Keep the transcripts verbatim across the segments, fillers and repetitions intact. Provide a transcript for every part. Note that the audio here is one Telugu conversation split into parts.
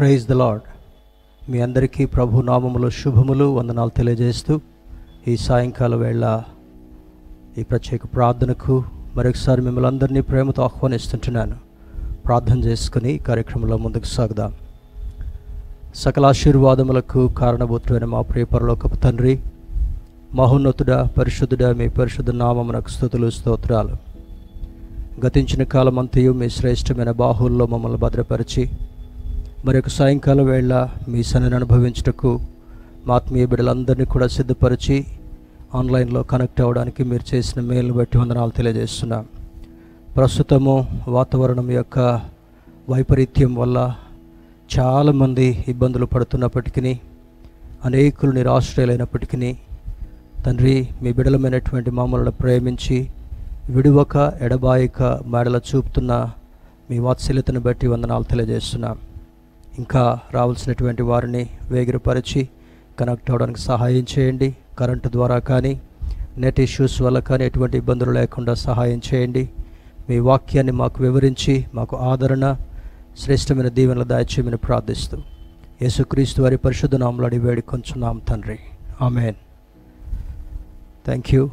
Praise the lord. మీ అందరికీ ప్రభు నామములో శుభములు వందనాలు తెలియజేస్తూ ఈ సాయంకాల వేళ ఈ ప్రత్యేక ప్రార్థనకు మరొకసారి మిమ్మల్ని అందరినీ ప్రేమతో ఆహ్వానిస్తుంటున్నాను. ప్రార్థన చేసుకుని కార్యక్రమంలో ముందుకు సాగుదాం. సకల ఆశీర్వాదములకు కారణభూతుడైన మా ప్రియ పరలోకపు తండ్రి, మహోన్నతుడా, పరిశుద్ధుడా, మీ పరిశుద్ధ నామమునకు స్తుతులు స్తోత్రాలు. గతించిన కాలమంతయు మీ శ్రేష్టమైన బాహుల్లో మమ్మల్ని భద్రపరిచి మరొక సాయంకాలం వేళ మీ సన్నిధిని అనుభవించుటకు మా ఆత్మీయ బిడ్డలందరినీ కూడా సిద్ధపరిచి ఆన్లైన్లో కనెక్ట్ అవ్వడానికి మీరు చేసిన మేలును బట్టి వందనాలు తెలియజేస్తున్నాం. ప్రస్తుతము వాతావరణం యొక్క వైపరీత్యం వల్ల చాలామంది ఇబ్బందులు పడుతున్నప్పటికీ, అనేకులు నిరాశ్రయులైనప్పటికీ తండ్రి, మీ బిడలమైనటువంటి మమ్మల్ని ప్రేమించి విడువక ఎడబాయక మేడల చూపుతున్న మీ వాత్సల్యతను బట్టి వందనాలు తెలియజేస్తున్నాం. ఇంకా రావాల్సినటువంటి వారిని వేగిరపరిచి కనెక్ట్ అవ్వడానికి సహాయం చేయండి. కరెంటు ద్వారా కానీ నెట్ ఇష్యూస్ వల్ల కానీ ఎటువంటి ఇబ్బందులు లేకుండా సహాయం చేయండి. మీ వాక్యాన్ని మాకు వివరించి మాకు ఆదరణ, శ్రేష్టమైన దీవెనలు దయచేయమని ప్రార్థిస్తూ యేసుక్రీస్తు వారి పరిశుద్ధ నామములో అడిగి వేడుకొంచున్నాం తండ్రి, ఆమేన్. Thank you.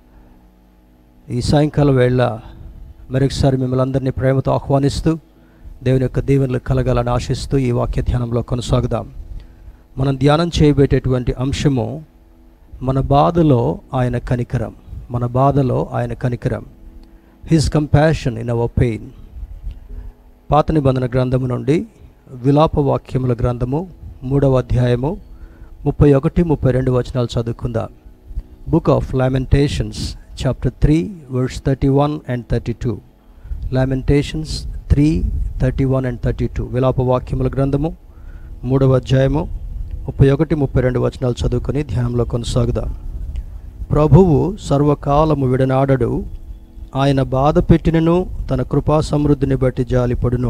ఈ సాయంకాలం వేళ మరొకసారి మిమ్మల్ని అందరినీ ప్రేమతో ఆహ్వానిస్తూ దేవుని యొక్క దీవెనలు కలగాలని ఆశిస్తూ ఈ వాక్య ధ్యానంలో కొనసాగుదాం. మనం ధ్యానం చేయబోయేటటువంటి అంశము మన బాధలో ఆయన కనికరం. మన బాధలో ఆయన కనికరం, his compassion in our pain. పాత నిబంధన గ్రంథము నుండి విలాప వాక్యముల గ్రంథము మూడవ అధ్యాయము ముప్పై ఒకటి ముప్పై రెండు వచనాలు చదువుకుందాం. Book of Lamentations chapter three verse thirty one and thirty two. Lamentations three thirty one and thirty two. విలాప వాక్యముల గ్రంథము మూడవ అధ్యాయము ముప్పై ఒకటి ముప్పై రెండు వచనాలు చదువుకొని ధ్యానంలో కొనసాగుదాం. ప్రభువు సర్వకాలము విడనాడడు, ఆయన బాధ పెట్టినను తన కృపా సమృద్ధిని బట్టి జాలిపడును.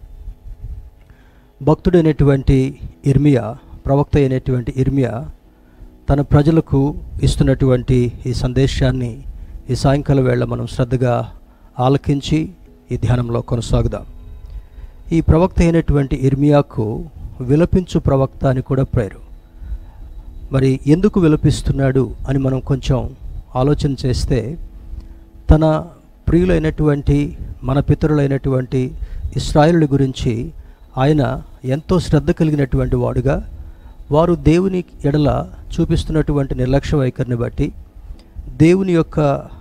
భక్తుడైనటువంటి ఇర్మియా, ప్రవక్త అయినటువంటి ఇర్మియా తన ప్రజలకు ఇస్తున్నటువంటి ఈ సందేశాన్ని ఈ సాయంకాల వేళ మనం శ్రద్ధగా ఆలకించి ఈ ధ్యానంలో కొనసాగుదాం. ఈ ప్రవక్త అయినటువంటి ఇర్మియాకు విలపించు ప్రవక్త అని కూడా పేరు. మరి ఎందుకు విలపిస్తున్నాడు అని మనం కొంచెం ఆలోచన చేస్తే, తన ప్రియులైనటువంటి మన పితరులైనటువంటి ఇశ్రాయేలుల గురించి ఆయన ఎంతో శ్రద్ధ కలిగినటువంటి వాడుగా, వారు దేవుని ఎడల చూపిస్తున్నటువంటి నిర్లక్ష్య వైఖరిని బట్టి దేవుని యొక్క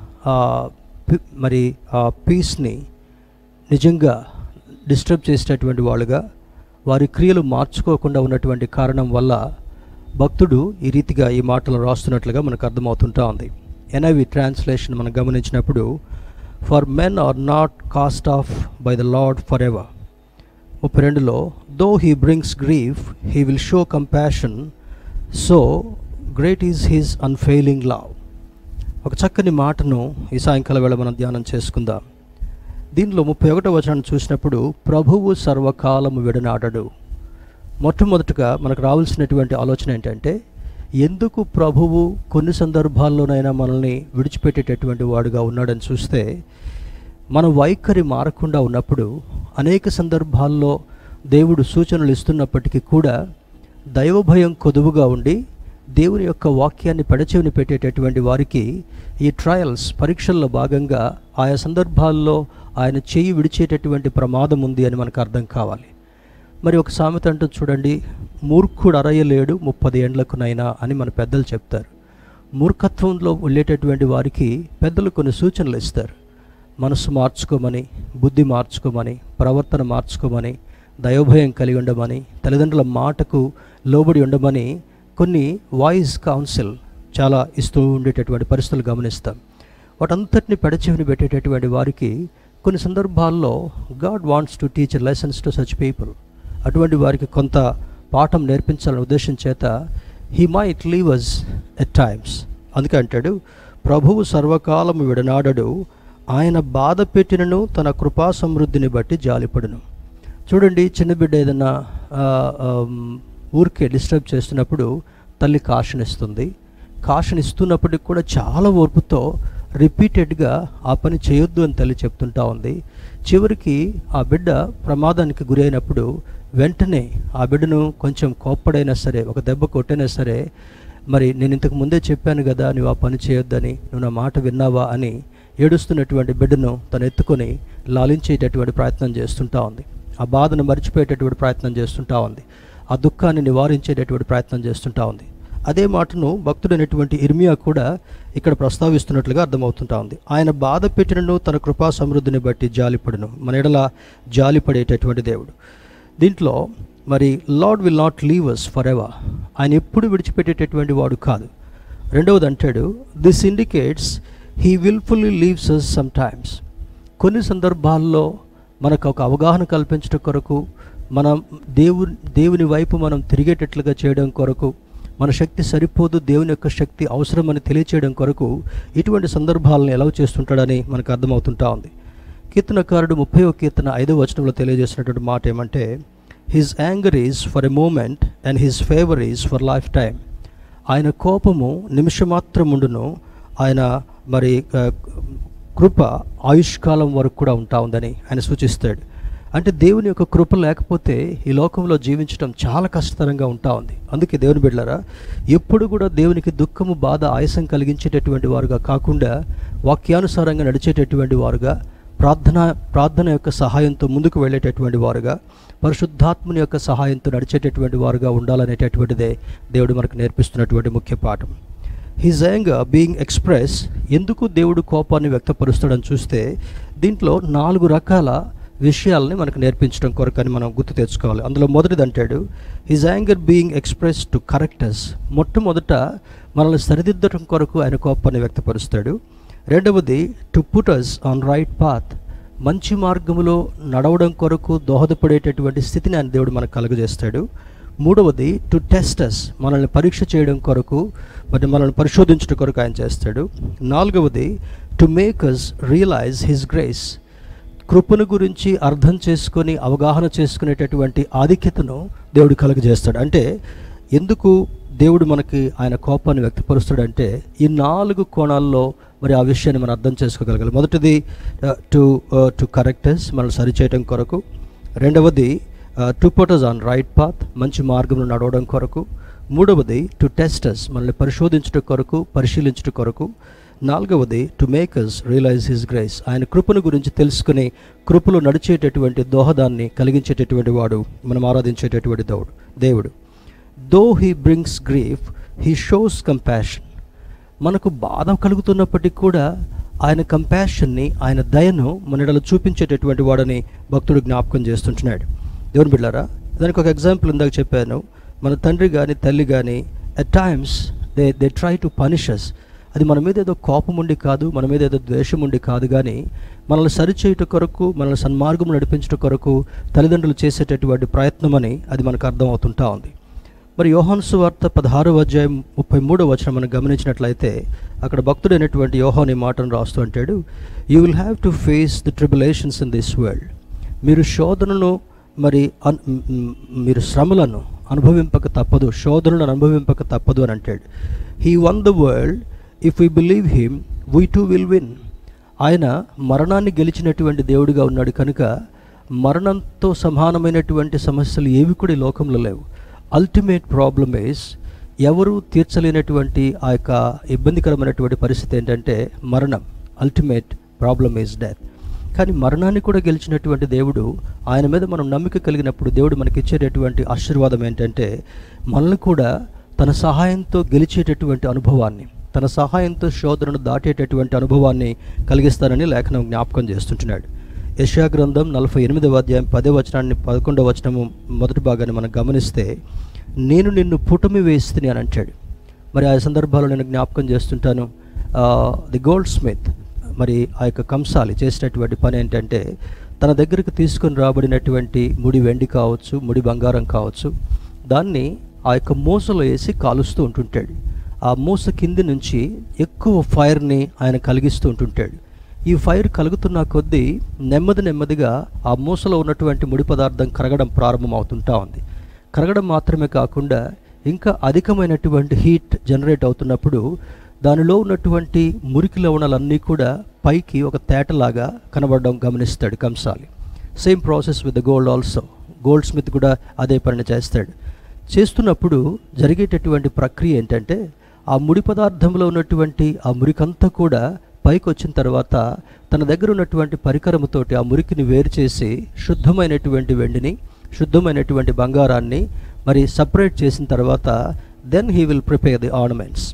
మరి ఆ పీస్ని నిజంగా డిస్టర్బ్ చేసేటటువంటి వాళ్ళుగా, వారి క్రియలు మార్చుకోకుండా ఉన్నటువంటి కారణం వల్ల భక్తుడు ఈ రీతిగా ఈ మాటలు రాస్తున్నట్లుగా మనకు అర్థమవుతుంటా ఉంది. ఎన్ఐవి ట్రాన్స్లేషన్ మనం గమనించినప్పుడు, for men are not cast off by the Lord for ever. ముప్పై రెండులో, though he brings grief he will show compassion, so great is his unfailing love. ఒక చక్కని మాటను ఈ సాయంకాల వేళ మనం ధ్యానం చేసుకుందాం. దీనిలో ముప్పై ఒకటో వచనాన్ని చూసినప్పుడు, ప్రభువు సర్వకాలము విడనాడడు. మొట్టమొదటిగా మనకు రావాల్సినటువంటి ఆలోచన ఏంటంటే, ఎందుకు ప్రభువు కొన్ని సందర్భాల్లోనైనా మనల్ని విడిచిపెట్టేటటువంటి వాడుగా ఉన్నాడని చూస్తే, మన వైఖరి మారకుండా ఉన్నప్పుడు అనేక సందర్భాల్లో దేవుడు సూచనలు ఇస్తున్నప్పటికీ కూడా దైవభయం కొదువుగా ఉండి దేవుని యొక్క వాక్యాన్ని పెడచెవిని పెట్టేటటువంటి వారికి ఈ ట్రయల్స్, పరీక్షల్లో భాగంగా ఆయా సందర్భాల్లో ఆయన చేయి విడిచేటటువంటి ప్రమాదం ఉంది అని మనకు అర్థం కావాలి. మరి ఒక సామెత అంటూ చూడండి, మూర్ఖుడు అరయలేడు ముప్పది ఏండ్లకునైనా అని మన పెద్దలు చెప్తారు. మూర్ఖత్వంలో వెళ్ళేటటువంటి వారికి పెద్దలు కొన్ని సూచనలు ఇస్తారు. మనసు మార్చుకోమని, బుద్ధి మార్చుకోమని, ప్రవర్తన మార్చుకోమని, దైవభయం కలిగి ఉండమని, తల్లిదండ్రుల మాటకు లోబడి ఉండమని కొన్ని వాయిస్ కౌన్సిల్ చాలా ఇస్తూ ఉండేటటువంటి పరిస్థితులు గమనిస్తాం. వాటంతటిని పెడచెవిని పెట్టేటటువంటి వారికి కొన్ని సందర్భాల్లో God wants to teach lessons to such people. అటువంటి వారికి కొంత పాఠం నేర్పించాలనే ఉద్దేశం చేత he might leave us at times. అందుకే అంటాడు, ప్రభువు సర్వకాలము విడనాడడు, ఆయన బాధ పెట్టినను తన కృపా సమృద్ధిని బట్టి జాలిపడును. చూడండి, చిన్న బిడ్డ ఏదన్నా ఊరికే డిస్టర్బ్ చేస్తున్నప్పుడు తల్లి కాషన్ ఇస్తుంది. కాషన్ ఇస్తున్నప్పటికి కూడా చాలా ఓర్పుతో రిపీటెడ్గా ఆ పని చేయొద్దు అని తల్లి చెప్తుంటా ఉంది. చివరికి ఆ బిడ్డ ప్రమాదానికి గురి అయినప్పుడు వెంటనే ఆ బిడ్డను కొంచెం కోప్పడైనా సరే, ఒక దెబ్బ కొట్టైనా సరే, మరి నేను ఇంతకు ముందే చెప్పాను కదా నువ్వు ఆ పని చేయొద్దని, నువ్వు నా మాట విన్నావా అని ఏడుస్తున్నటువంటి బిడ్డను తను ఎత్తుకొని లాలించేటటువంటి ప్రయత్నం చేస్తుంటా ఉంది. ఆ బాధను మర్చిపోయేటటువంటి ప్రయత్నం చేస్తుంటా ఉంది. ఆ దుఃఖాన్ని నివారించేటటువంటి ప్రయత్నం చేస్తుంటా ఉంది. అదే మాటను భక్తుడైనటువంటి ఇర్మియా కూడా ఇక్కడ ప్రస్తావిస్తున్నట్లుగా అర్థమవుతుంటా ఉంది. ఆయన బాధ పెట్టినను తన కృపా సమృద్ధిని బట్టి జాలిపడును. మన ఎడల జాలిపడేటటువంటి దేవుడు. దీంట్లో మరి Lord will not leave us for ever, ఆయన ఎప్పుడు విడిచిపెట్టేటటువంటి వాడు కాదు. రెండవది అంటాడు, this indicates he wilfully leaves us sometimes. కొన్ని సందర్భాల్లో మనకు ఒక అవగాహన కల్పించడం కొరకు, మనం దేవు దేవుని వైపు మనం తిరిగేటట్లుగా చేయడం కొరకు, మన శక్తి సరిపోదు, దేవుని యొక్క శక్తి అవసరమని తెలియచేయడం కొరకు ఇటువంటి సందర్భాలను ఎలా చేస్తుంటాడని మనకు అర్థమవుతుంటా ఉంది. కీర్తనకారుడు ముప్పై ఒక కీర్తన ఐదో వచనంలో తెలియజేసినటువంటి మాట ఏమంటే, his anger is for a moment and his favour is for lifetime. ఆయన కోపము నిమిషమాత్రం ఉండును, ఆయన మరి కృప ఆయుష్కాలం వరకు కూడా ఉంటా ఉందని ఆయన సూచిస్తాడు. అంటే దేవుని యొక్క కృప లేకపోతే ఈ లోకంలో జీవించడం చాలా కష్టతరంగా ఉంటా ఉంది. అందుకే దేవుని బిడ్డలారా, ఎప్పుడు కూడా దేవునికి దుఃఖము, బాధ, ఆయాసం కలిగించేటటువంటి వారుగా కాకుండా వాక్యానుసారంగా నడిచేటటువంటి వారుగా, ప్రార్థన ప్రార్థన యొక్క సహాయంతో ముందుకు వెళ్ళేటటువంటి వారుగా, పరిశుద్ధాత్మని యొక్క సహాయంతో నడిచేటటువంటి వారుగా ఉండాలనేటటువంటిదే దేవుడు మనకు నేర్పిస్తున్నటువంటి ముఖ్య పాఠం. హిజ్ యాంగర్ బీయింగ్ ఎక్స్ప్రెస్, ఎందుకు దేవుడు కోపాన్ని వ్యక్తపరుస్తాడని చూస్తే దీంట్లో నాలుగు రకాల విషయాలని మనకు నేర్పించడం కొరకని మనం గుర్తు తెచ్చుకోవాలి. అందులో మొదటిది అంటాడు, his anger being express to correct us. మొట్టమొదట మనల్ని సరిదిద్దడం కొరకు ఆయన కోపాన్ని వ్యక్తపరుస్తాడు. రెండవది to put us on right path, మంచి మార్గంలో నడవడం కొరకు దోహదపడేటటువంటి స్థితిని ఆయన దేవుడు మనకు కలుగజేస్తాడు. మూడవది టు టెస్ట్ అస్, మనల్ని పరీక్ష చేయడం కొరకు, మరి మనల్ని పరిశోధించడం కొరకు ఆయన చేస్తాడు. నాలుగవది to make us realise his grace, కృపను గురించి అర్థం చేసుకొని అవగాహన చేసుకునేటటువంటి ఆధిక్యతను దేవుడు కలుగజేస్తాడు. అంటే ఎందుకు దేవుడు మనకి ఆయన కోపాన్ని వ్యక్తపరుస్తాడంటే ఈ నాలుగు కోణాల్లో మరి ఆ విషయాన్ని మనం అర్థం చేసుకోగలగాలి. మొదటిది టు టు కరెక్టర్స్, మనల్ని సరిచేయడం కొరకు. రెండవది to put us on right path, మంచి మార్గంలో నడవడం కొరకు. మూడవది టు టెస్ట్ అస్, మనల్ని పరిశోధించడం కొరకు, పరిశీలించడం కొరకు. నాలుగవది to make us realise his grace, ఆయన కృపను గురించి తెలుసుకుని కృపలో నడిచేటటువంటి దోహదాన్ని కలిగించేటటువంటి వాడు మనం ఆరాధించేటటువంటి దేవుడు దేవుడు though he brings grief he shows compassion. మనకు బాధ కలుగుతున్నప్పటికీ కూడా ఆయన కంపాషన్ని, ఆయన దయను మనలో చూపించేటటువంటి వాడని భక్తుడు జ్ఞాపకం చేస్తుంటున్నాడు. దేవుని బిడ్డలారా, దానికి ఒక ఎగ్జాంపుల్ ఇందాక చెప్పాను. మన తండ్రి కానీ తల్లి కానీ at times they they try to punish us. అది మన మీద ఏదో కోపం ఉండి కాదు, మన మీద ఏదో ద్వేషం ఉండి కాదు, కానీ మనల్ని సరిచేయుట కొరకు, మనల్ని సన్మార్గం నడిపించడం కొరకు తల్లిదండ్రులు చేసేటటువంటి ప్రయత్నం అని అది మనకు అర్థమవుతుంటా ఉంది. మరి యోహాను సువార్త పదహారవ అధ్యాయం ముప్పై మూడవ వచనం మనం గమనించినట్లయితే అక్కడ భక్తుడైనటువంటి యోహాను ఈ మాటను రాస్తూ అంటాడు, you will have to face the tribulations in this world. మీరు శోధనను మరి అన్ మీరు శ్రమలను అనుభవింపక తప్పదు, శోధనలను అనుభవింపక తప్పదు అని అంటాడు. He won the world, if we believe him we too will win. ఆయన మరణాన్ని గెలిచినటువంటి దేవుడిగా ఉన్నాడు కనుక మరణంతో సమానమైనటువంటి సమస్యలు ఏవి కూడా ఈ లోకంలో లేవు. అల్టిమేట్ ప్రాబ్లమ్ ఈజ్, ఎవరు తీర్చలేనటువంటి ఆ యొక్క ఇబ్బందికరమైనటువంటి పరిస్థితి ఏంటంటే మరణం. Ultimate problem is death. కానీ మరణాన్ని కూడా గెలిచినటువంటి దేవుడు, ఆయన మీద మనం నమ్మిక కలిగినప్పుడు దేవుడు మనకి ఇచ్చేటటువంటి ఆశీర్వాదం ఏంటంటే మనల్ని కూడా తన సహాయంతో గెలిచేటటువంటి అనుభవాన్ని, తన సహాయంతో శోధనను దాటేటటువంటి అనుభవాన్ని కలిగిస్తారని లేఖనం జ్ఞాపకం చేస్తుంటున్నాడు. యెషయా గ్రంథం నలభై ఎనిమిదవ అధ్యాయం పదే వచనాన్ని పదకొండవ వచనము మొదటి భాగాన్ని మనం గమనిస్తే, నేను నిన్ను పుటమి వేస్తుంది అని అంటాడు. మరి ఆ సందర్భాల్లో నేను జ్ఞాపకం చేస్తుంటాను, ది గోల్డ్ స్మిత్, మరి ఆ యొక్క కంసాలి చేసినటువంటి పని ఏంటంటే తన దగ్గరికి తీసుకొని రాబడినటువంటి ముడి వెండి కావచ్చు, ముడి బంగారం కావచ్చు, దాన్ని ఆ యొక్క మూసలో వేసి కాలుస్తూ ఉంటుంటాడు. ఆ మూస కింది నుంచి ఎక్కువ ఫైర్ని ఆయన కలిగిస్తూ ఉంటుంటాడు. ఈ ఫైర్ కలుగుతున్న కొద్దీ నెమ్మది నెమ్మదిగా ఆ మూసలో ఉన్నటువంటి ముడి పదార్థం కరగడం ప్రారంభం అవుతుంటా ఉంది. కరగడం మాత్రమే కాకుండా ఇంకా అధికమైనటువంటి హీట్ జనరేట్ అవుతున్నప్పుడు దానిలో ఉన్నటువంటి మురికి లవణాలన్నీ కూడా పైకి ఒక తేటలాగా కనబడడం గమనిస్తాడు కంసాలి. Same process with the gold also. Goldsmith కూడా అదే పని చేస్తాడు. చేస్తున్నప్పుడు జరిగేటటువంటి ప్రక్రియ ఏంటంటే, ఆ ముడి పదార్థంలో ఉన్నటువంటి ఆ మురికంతా కూడా పైకి వచ్చిన తర్వాత తన దగ్గర ఉన్నటువంటి పరికరముతోటి ఆ మురికిని వేరు చేసి శుద్ధమైనటువంటి వెండిని, శుద్ధమైనటువంటి బంగారాన్ని మరి సపరేట్ చేసిన తర్వాత then he will prepare the ornaments.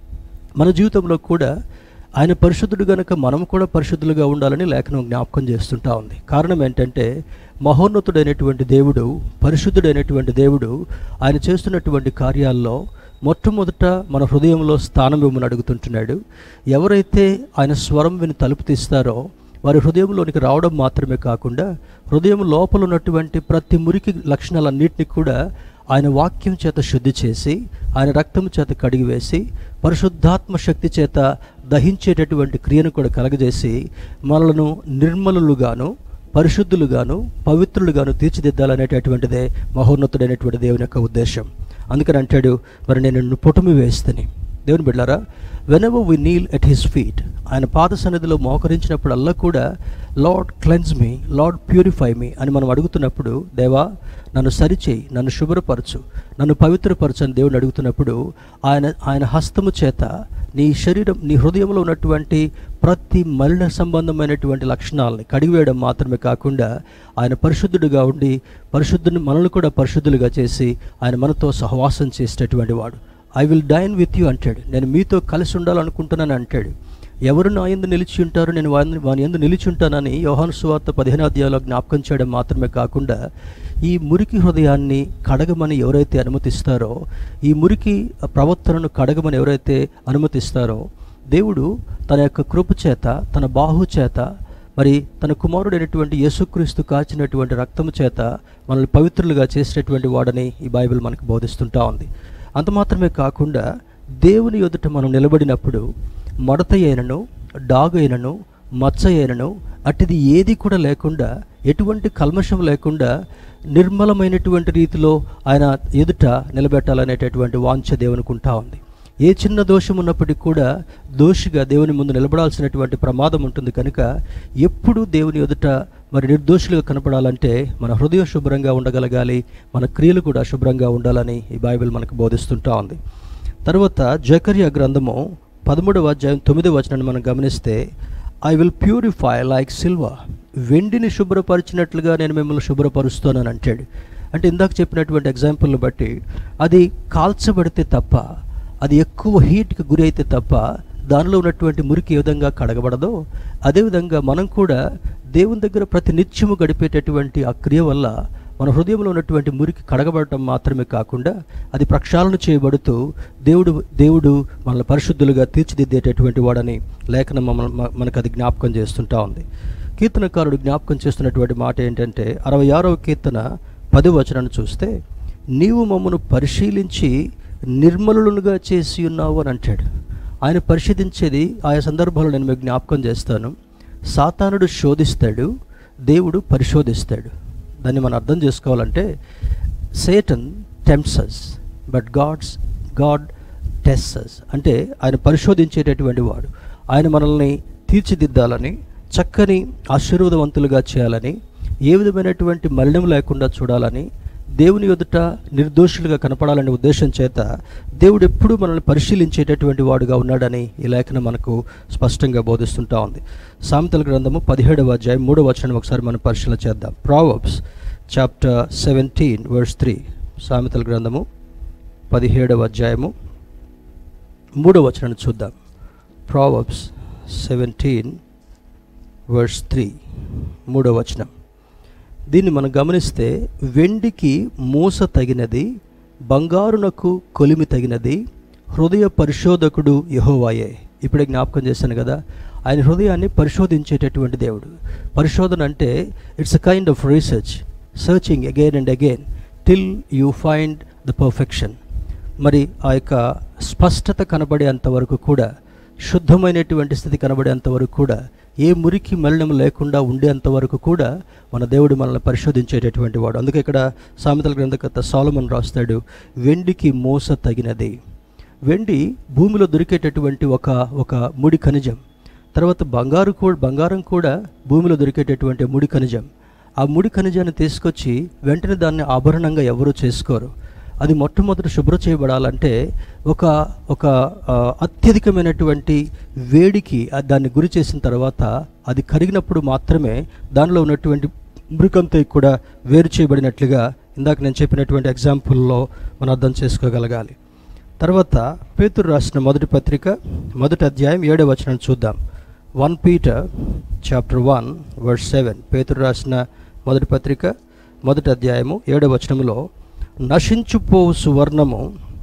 మన జీవితంలో కూడా ఆయన పరిశుద్ధుడు గనుక మనం కూడా పరిశుద్ధులుగా ఉండాలని లేఖనం జ్ఞాపకం చేస్తుంటా ఉంది. కారణం ఏంటంటే, మహోన్నతుడైనటువంటి దేవుడు, పరిశుద్ధుడైనటువంటి దేవుడు ఆయన చేస్తున్నటువంటి కార్యాల్లో మొట్టమొదట మన హృదయంలో స్థానం ఇవ్వమని అడుగుతుంటున్నాడు. ఎవరైతే ఆయన స్వరం విని తలుపు తీస్తారో వారి హృదయంలోనికి రావడం మాత్రమే కాకుండా హృదయం లోపల ఉన్నటువంటి ప్రతి మురికి లక్షణాలన్నింటినీ కూడా ఆయన వాక్యం చేత శుద్ధి చేసి, ఆయన రక్తం చేత కడిగివేసి, పరిశుద్ధాత్మ శక్తి చేత దహించేటటువంటి క్రియను కూడా కలగజేసి మనలను నిర్మలులుగాను, పరిశుద్ధులుగాను, పవిత్రులుగాను తీర్చిదిద్దాలనేటటువంటిదే మహోన్నతుడైనటువంటి దేవుని యొక్క ఉద్దేశం. అందుకని అంటాడు, మరి నేను నిన్ను పుటమి వేస్తని. దేవుని బిడ్డలారా, whenever we kneel at his feet, ఆయన పాద సన్నిధిలో మోకరించినప్పుడల్లా కూడా Lord cleanse me, Lord purify me అని మనం అడుగుతున్నప్పుడు, దేవా నన్ను సరిచేయి, నన్ను శుభ్రపరచు, నన్ను పవిత్రపరచు అని దేవుని అడుగుతున్నప్పుడు ఆయన ఆయన హస్తము చేత నీ శరీరం, నీ హృదయంలో ఉన్నటువంటి ప్రతి మలిన సంబంధమైనటువంటి లక్షణాలని కడిగివేయడం మాత్రమే కాకుండా ఆయన పరిశుద్ధుడుగా ఉండి పరిశుద్ధుని మనల్ని కూడా పరిశుద్ధులుగా చేసి ఆయన మనతో సహవాసం చేసేటటువంటి వాడు. I will dine with you అంటాడు. నేను మీతో కలిసి ఉండాలనుకుంటున్నాను అంటాడు. ఎవరు నా యందు నిలిచి ఉంటారో నేను వాని వాని యందు నిలిచి ఉంటానని యోహాను సువార్త పదిహేను అధ్యాయంలో జ్ఞాపకం చేయడం మాత్రమే కాకుండా ఈ మురికి హృదయాన్ని కడగమని ఎవరైతే అనుమతిస్తారో, ఈ మురికి ప్రవర్తనను కడగమని ఎవరైతే అనుమతిస్తారో, దేవుడు తన యొక్క కృప చేత, తన బాహు చేత, మరి తన కుమారుడైనటువంటి యేసుక్రీస్తు కాచినటువంటి రక్తము చేత మనల్ని పవిత్రులుగా చేసేటటువంటి వాడని ఈ బైబిల్ మనకు బోధిస్తుంటా ఉంది. అంత మాత్రమే కాకుండా దేవుని ఎదుట మనం నిలబడినప్పుడు మడత అయినను, డాగు అయినను, మచ్చ అయినను అట్టిది ఏది కూడా లేకుండా, ఎటువంటి కల్మషం లేకుండా నిర్మలమైనటువంటి రీతిలో ఆయన ఎదుట నిలబెట్టాలనేటటువంటి వాంఛ దేవునికి ఉంటా ఉంది. ఏ చిన్న దోషం ఉన్నప్పటికీ కూడా దోషిగా దేవుని ముందు నిలబడాల్సినటువంటి ప్రమాదం ఉంటుంది. కనుక ఎప్పుడు దేవుని ఎదుట మరి నిర్దోషులుగా కనపడాలంటే మన హృదయం శుభ్రంగా ఉండగలగాలి, మన క్రియలు కూడా శుభ్రంగా ఉండాలని ఈ బైబిల్ మనకు బోధిస్తుంటా ఉంది. తర్వాత జకర్యా గ్రంథము పదమూడవ అధ్యాయం తొమ్మిదవ వచనాన్ని మనం గమనిస్తే, I will purify like silver, వెండిని శుభ్రపరిచినట్లుగా నేను మిమ్మల్ని శుభ్రపరుస్తానని అంటాడు. అంటే ఇందాక చెప్పినటువంటి ఎగ్జాంపుల్ని బట్టి అది కాల్చబడితే తప్ప, అది ఎక్కువ హీట్కి గురి అయితే తప్ప దానిలో ఉన్నటువంటి మురికి ఏ విధంగా కడగబడదో అదేవిధంగా మనం కూడా దేవుని దగ్గర ప్రతి నిత్యము గడిపేటటువంటి ఆ క్రియ వల్ల మన హృదయంలో ఉన్నటువంటి మురికి కడగబడటం మాత్రమే కాకుండా అది ప్రక్షాళన చేయబడుతూ దేవుడు దేవుడు మనల్ని పరిశుద్ధులుగా తీర్చిదిద్దేటటువంటి వాడని లేఖనం మనకు అది జ్ఞాపకం చేస్తుంటా ఉంది. కీర్తనకారుడు జ్ఞాపకం చేస్తున్నటువంటి మాట ఏంటంటే, అరవై ఆరవ కీర్తన పది వచనాన్ని చూస్తే, నీవు మమ్మను పరిశీలించి నిర్మలులుగా చేసి ఉన్నావు అని అంటాడు. ఆయన పరిశీలించేది ఆయా సందర్భాల్లో నేను మీకు జ్ఞాపకం చేస్తాను. సాతానుడు శోధిస్తాడు, దేవుడు పరిశోధిస్తాడు. దాన్ని మనం అర్థం చేసుకోవాలంటే, Satan tempts us but God's God tests us. అంటే ఆయన పరిశోధించేటటువంటి వాడు, ఆయన మనల్ని తీర్చిదిద్దాలని, చక్కని ఆశీర్వాదవంతులుగా చేయాలని, ఏ విధమైనటువంటి మలినం లేకుండా చూడాలని, దేవుని ఎదుట నిర్దోషులుగా కనపడాలనే ఉద్దేశం చేత దేవుడు ఎప్పుడూ మనల్ని పరిశీలించేటటువంటి వాడుగా ఉన్నాడని ఈ లేఖనం మనకు స్పష్టంగా బోధిస్తుంటా ఉంది. సామెతల గ్రంథము పదిహేడవ అధ్యాయం మూడవ వచనం ఒకసారి మనం పరిశీలన చేద్దాం. Proverbs chapter seventeen verse three. సామెతల గ్రంథము పదిహేడవ అధ్యాయము మూడవ వచనాన్ని చూద్దాం. ప్రావర్బ్స్ సెవెంటీన్ వర్స్ త్రీ, మూడవ వచనం. దీన్ని మనం గమనిస్తే, వెండికి మూస తగినది, బంగారునకు కొలిమి తగినది, హృదయ పరిశోధకుడు యెహోవాయే. ఇప్పుడే జ్ఞాపకం చేశాను కదా, ఆయన హృదయాన్ని పరిశోధించేటటువంటి దేవుడు. పరిశోధన అంటే it's a kind of research, searching again and again till you find the perfection. మరి ఆ యొక్క స్పష్టత కనబడేంత వరకు కూడా, శుద్ధమైనటువంటి స్థితి కనబడేంత వరకు కూడా, ఏ మురికి మలినం లేకుండా ఉండేంతవరకు కూడా మన దేవుడు మనల్ని పరిశోధించేటటువంటి వాడు. అందుకే ఇక్కడ సామెతల గ్రంథకర్త సొలొమోను రాస్తాడు, వెండికి మూస తగినది. వెండి భూమిలో దొరికేటటువంటి ఒక ఒక ముడి ఖనిజం. తర్వాత బంగారు కూడా బంగారం కూడా భూమిలో దొరికేటటువంటి ముడి ఖనిజం. ఆ ముడి ఖనిజాన్ని తీసుకొచ్చి వెంటనే దాన్ని ఆభరణంగా ఎవరూ చేసుకోరు. అది మొట్టమొదటి శుభ్ర చేయబడాలంటే ఒక ఒక అత్యధికమైనటువంటి వేడికి దాన్ని గురి చేసిన తర్వాత అది కరిగినప్పుడు మాత్రమే దానిలో ఉన్నటువంటి మృకంతో కూడా వేరు చేయబడినట్లుగా ఇందాక నేను చెప్పినటువంటి ఎగ్జాంపుల్లో మనం అర్థం చేసుకోగలగాలి. తర్వాత పేతురు రాసిన మొదటి పత్రిక మొదటి అధ్యాయం ఏడవ వచనం చూద్దాం. One Peter chapter one verse seven. పేతురు రాసిన మొదటి పత్రిక మొదటి అధ్యాయము ఏడవ వచనంలో, నశించిపోవు సువర్ణము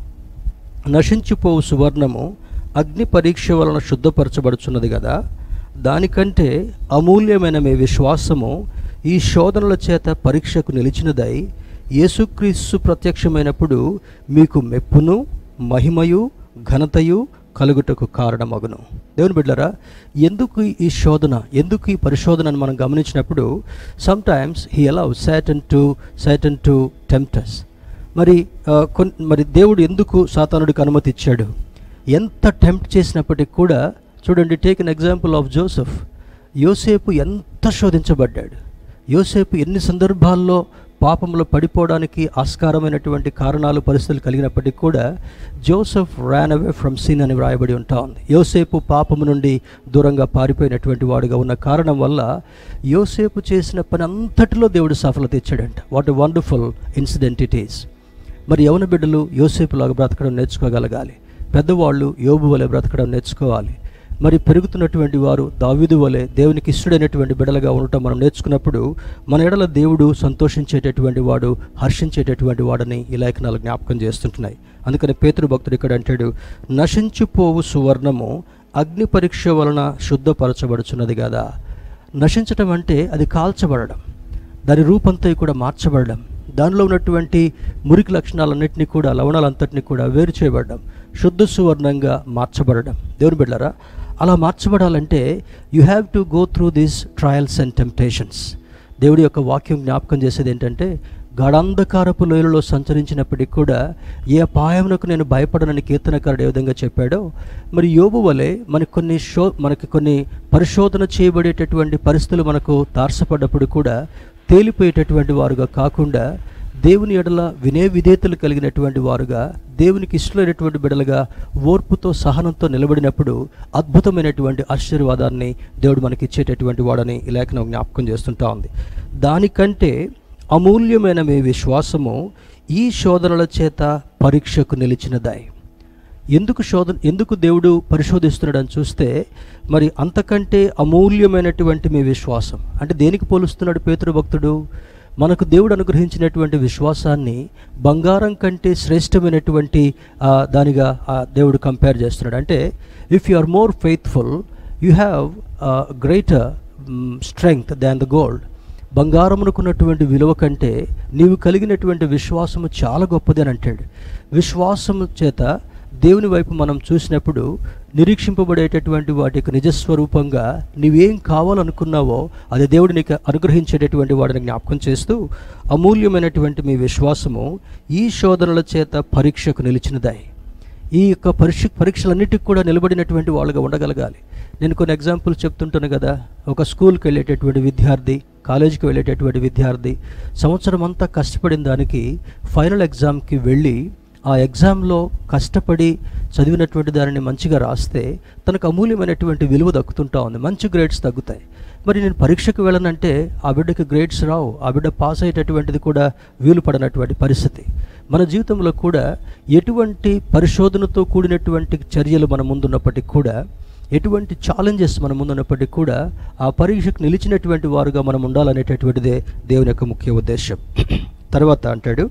నశించిపోవు సువర్ణము అగ్ని పరీక్ష వలన శుద్ధపరచబడుచున్నది కదా, దానికంటే అమూల్యమైన మీ విశ్వాసము ఈ శోధనల చేత పరీక్షకు నిలిచినదై యేసుక్రీస్తు ప్రత్యక్షమైనప్పుడు మీకు మెప్పును మహిమయు ఘనతయు కలుగుటకు కారణమగును. దేవుని బిడ్డలారా, ఎందుకు ఈ శోధన, ఎందుకు ఈ పరిశోధనను మనం గమనించినప్పుడు sometimes he allow Satan to Satan to tempt us. మరి కొన్ మరి దేవుడు ఎందుకు సాతానుడికి అనుమతి ఇచ్చాడు? ఎంత టెంప్ట్ చేసినప్పటికీ కూడా చూడండి, take an example of Joseph. యోసేపు ఎంత శోధించబడ్డాడు. యోసేపు ఎన్ని సందర్భాల్లో పాపంలో పడిపోవడానికి ఆస్కారమైనటువంటి కారణాలు పరిస్థితులు కలిగినప్పటికీ కూడా Joseph ran away from sin అని వ్రాయబడి ఉంటా ఉంది. యోసేపు పాపము నుండి దూరంగా పారిపోయినటువంటి వాడుగా ఉన్న కారణం వల్ల యోసేపు చేసిన పని అంతటిలో దేవుడు సఫలత ఇచ్చాడంట. What a wonderful incident it is. మరి యవన బిడ్డలు యోసేపులాగా బ్రతకడం నేర్చుకోగలగాలి. పెద్దవాళ్ళు యోబు వలె బ్రతకడం నేర్చుకోవాలి. మరి పెరుగుతున్నటువంటి వారు దావీదు వలె దేవునికి ఇష్టడైనటువంటి బిడ్డలుగా ఉండటం మనం నేర్చుకున్నప్పుడు మన ఎడల దేవుడు సంతోషించేటటువంటి వాడు, హర్షించేటటువంటి వాడని ఈ లేఖనాలు జ్ఞాపకం చేస్తుంటున్నాయి. అందుకని పేతురు భక్తుడు ఇక్కడ అంటాడు, నశించిపోవు సువర్ణము అగ్ని పరీక్ష వలన శుద్ధపరచబడుచున్నది కదా. నశించటం అంటే అది కాల్చబడడం, దాని రూపంతో కూడా మార్చబడడం, దానిలో ఉన్నటువంటి మురికి లక్షణాలన్నింటినీ కూడా లవణాలంతటినీ కూడా వేరు చేయబడడం, శుద్ధ సువర్ణంగా మార్చబడడం. దేవుని బిడ్డలారా, అలా మార్చబడాలంటే you have to go through these trials and temptations. దేవుడి యొక్క వాక్యం జ్ఞాపకం చేసేది ఏంటంటే, గాఢాంధకారపు లోయలలో సంచరించినప్పటికీ కూడా ఏ అపాయమునకు నేను భయపడనని కీర్తనకారుడు ఏ విధంగా చెప్పాడో, మరి యోబు వలె మనకి కొన్ని షో మనకి కొన్ని పరిశోధన చేయబడేటటువంటి పరిస్థితులు మనకు తారసపడ్డప్పుడు కూడా తేలిపోయేటటువంటి వారుగా కాకుండా దేవుని ఎడల వినే విధేయతలు కలిగినటువంటి వారుగా, దేవునికి ఇష్టమైనటువంటి బిడ్డలుగా ఓర్పుతో సహనంతో నిలబడినప్పుడు అద్భుతమైనటువంటి ఆశీర్వాదాన్ని దేవుడు మనకి ఇచ్చేటటువంటి వాడని ఈ లేఖనం జ్ఞాపకం చేస్తుంటా ఉంది. దానికంటే అమూల్యమైన మీ విశ్వాసము ఈ శోధనల చేత పరీక్షకు నిలిచినదాయి. ఎందుకు శోధన ఎందుకు దేవుడు పరిశోధిస్తున్నాడని చూస్తే, మరి అంతకంటే అమూల్యమైనటువంటి మీ విశ్వాసం అంటే దేనికి పోలుస్తున్నాడు పేతురు భక్తుడు? మనకు దేవుడు అనుగ్రహించినటువంటి విశ్వాసాన్ని బంగారం కంటే శ్రేష్టమైనటువంటి దానిగా దేవుడు కంపేర్ చేస్తున్నాడు. అంటే if you are more faithful you have greater strength than the gold. బంగారమునకున్నటువంటి విలువ కంటే నీవు కలిగినటువంటి విశ్వాసము చాలా గొప్పది అని అంటాడు. విశ్వాసము చేత దేవుని వైపు మనం చూసినప్పుడు నిరీక్షింపబడేటటువంటి వాటి యొక్క నిజస్వరూపంగా నీవేం కావాలనుకున్నావో అది దేవుడు నీకు అనుగ్రహించేటటువంటి వాడిని జ్ఞాపకం చేస్తూ, అమూల్యమైనటువంటి మీ విశ్వాసము ఈ శోధనల చేత పరీక్షకు నిలిచినదాయి. ఈ యొక్క పరీక్ష పరీక్షలన్నిటికి కూడా నిలబడినటువంటి వాళ్ళుగా ఉండగలగాలి. నేను కొన్ని ఎగ్జాంపుల్ చెప్తుంటాను కదా. ఒక స్కూల్కి వెళ్ళేటటువంటి విద్యార్థి, కాలేజీకి వెళ్ళేటటువంటి విద్యార్థి సంవత్సరం అంతా కష్టపడిన దానికి ఫైనల్ ఎగ్జామ్కి వెళ్ళి ఆ ఎగ్జామ్లో కష్టపడి చదివినటువంటి దానిని మంచిగా రాస్తే తనకు అమూల్యమైనటువంటి విలువ దక్కుతుంటా ఉంది, మంచి గ్రేడ్స్ తగ్గుతాయి. మరి నేను పరీక్షకు వెళ్ళనంటే ఆ బిడ్డకి గ్రేడ్స్ రావు, ఆ బిడ్డ పాస్ అయ్యేటటువంటిది కూడా వీలు పడనటువంటి పరిస్థితి. మన జీవితంలో కూడా ఎటువంటి పరిశోధనతో కూడినటువంటి చర్యలు మన ముందున్నప్పటికీ కూడా, ఎటువంటి ఛాలెంజెస్ మన ముందున్నప్పటికీ కూడా ఆ పరీక్షకు నిలిచినటువంటి వారుగా మనం ఉండాలనేటటువంటిదే దేవుని యొక్క ముఖ్య ఉద్దేశం. తర్వాత అంటాడు,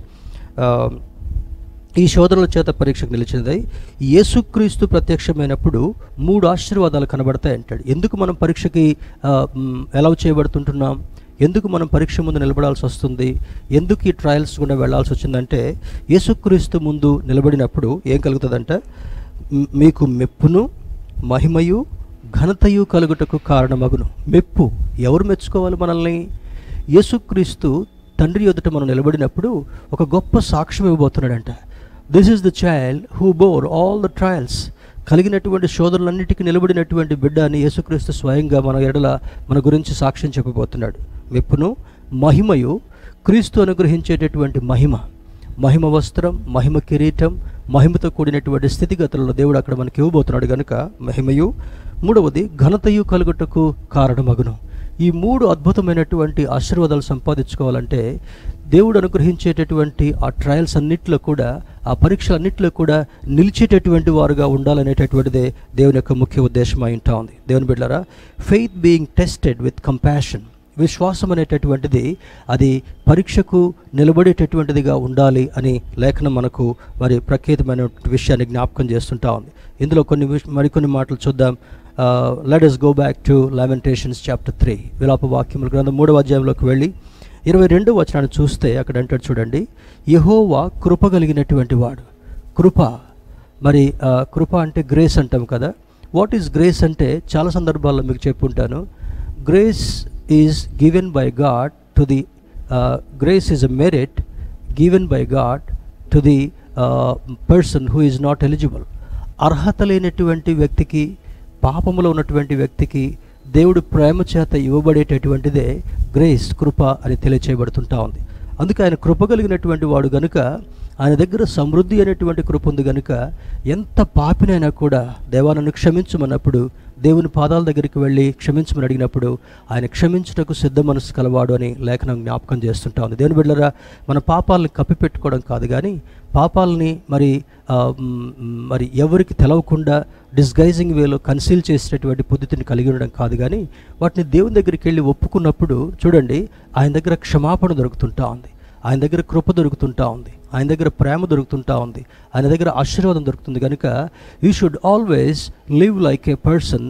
ఈ శోధనల చేత పరీక్షకు నిలిచినదై యేసుక్రీస్తు ప్రత్యక్షమైనప్పుడు మూడు ఆశీర్వాదాలు కనబడతాయి అంటాడు. ఎందుకు మనం పరీక్షకి ఎలా చేయబడుతుంటున్నాం? ఎందుకు మనం పరీక్ష ముందు నిలబడాల్సి వస్తుంది? ఎందుకు ఈ ట్రయల్స్ గుండా వెళ్లాల్సి వచ్చిందంటే, యేసుక్రీస్తు ముందు నిలబడినప్పుడు ఏం కలుగుతుందంట? మీకు మెప్పును మహిమయు ఘనతయు కలుగుటకు కారణమగును. మెప్పు ఎవరు మెచ్చుకోవాలి మనల్ని? యేసుక్రీస్తు తండ్రి ఎదుట మనం నిలబడినప్పుడు ఒక గొప్ప సాక్ష్యం ఇవ్వబోతున్నాడంట. This is the child who bore all the trials. కలిగినటువంటి శోధనలన్నిటికీ నిలబడినటువంటి బిడ్డ అని యేసుక్రీస్తు స్వయంగా మన ఎడల మన గురించి సాక్ష్యం చెప్పబోతున్నాడు. మెప్పును మహిమయు, క్రీస్తు అనుగ్రహించేటటువంటి మహిమ, మహిమ వస్త్రం, మహిమ కిరీటం, మహిమతో కూడినటువంటి స్థితిగతులలో దేవుడు అక్కడ మనకి ఇవ్వబోతున్నాడు కనుక మహిమయు. మూడవది ఘనతయు కలుగుటకు కారణమగును. ఈ మూడు అద్భుతమైనటువంటి ఆశీర్వాదాలు సంపాదించుకోవాలంటే దేవుడు అనుగ్రహించేటటువంటి ఆ ట్రయల్స్ అన్నింటిలో కూడా, ఆ పరీక్షలన్నింటిలో కూడా నిలిచేటటువంటి వారుగా ఉండాలనేటటువంటిదే దేవుని యొక్క ముఖ్య ఉద్దేశం అయి ఉంటా ఉంది. దేవుని బిడ్డలారా, faith being tested with compassion, విశ్వాసం అనేటటువంటిది అది పరీక్షకు నిలబడేటటువంటిదిగా ఉండాలి అని లేఖనం మనకు మరి ప్రఖ్యాతమైన విషయాన్ని జ్ఞాపకం చేస్తుంటా ఉంది. ఇందులో కొన్ని మరికొన్ని మాటలు చూద్దాం. Let us go back to Lamentations chapter three. విలాప వాక్యముల గ్రంథం మూడవ అధ్యాయంలోకి వెళ్ళి ఇరవై రెండవ వచనాన్ని చూస్తే అక్కడ అంటాడు చూడండి, యెహోవా కృప కలిగినటువంటి వాడు. కృప, మరి కృప అంటే గ్రేస్ అంటాం కదా. వాట్ ఈజ్ గ్రేస్ అంటే చాలా సందర్భాల్లో మీకు చెప్పుంటాను. Grace is given by God to the grace is a merit given by God to the person who is not eligible. అర్హత లేనటువంటి వ్యక్తికి, పాపములో ఉన్నటువంటి వ్యక్తికి దేవుడు ప్రేమ చేత ఇవ్వబడేటటువంటిదే గ్రేస్, కృప అని తెలియచేయబడుతుంటా ఉంది. అందుకే ఆయన కృప కలిగినటువంటి వాడు గనుక ఆయన దగ్గర సమృద్ధి అనేటువంటి కృప ఉంది కనుక ఎంత పాపినైనా కూడా దేవా నన్ను క్షమించమన్నప్పుడు, దేవుని పాదాల దగ్గరికి వెళ్ళి క్షమించమని అడిగినప్పుడు ఆయన క్షమించుటకు సిద్ధ మనసు కలవాడు అని లేఖనం జ్ఞాపకం చేస్తుంటా ఉంది. దేవుని బిడ్డలారా, మన పాపాలని కప్పిపెట్టుకోవడం కాదు కానీ పాపాలని మరి మరి ఎవరికి తెలవకుండా డిస్గైజింగ్ వేలో కన్సీల్ చేసేటటువంటి పద్ధతిని కలిగి ఉండడం కాదు కానీ వాటిని దేవుని దగ్గరికి వెళ్ళి ఒప్పుకున్నప్పుడు చూడండి, ఆయన దగ్గర క్షమాపణ దొరుకుతుంటా ఉంది, ఆయన దగ్గర కృప దొరుకుతుంటా ఉంది, ఆయన దగ్గర ప్రేమ దొరుకుతుంటా ఉంది, ఆయన దగ్గర ఆశీర్వాదం దొరుకుతుంది కనుక you should always live like a person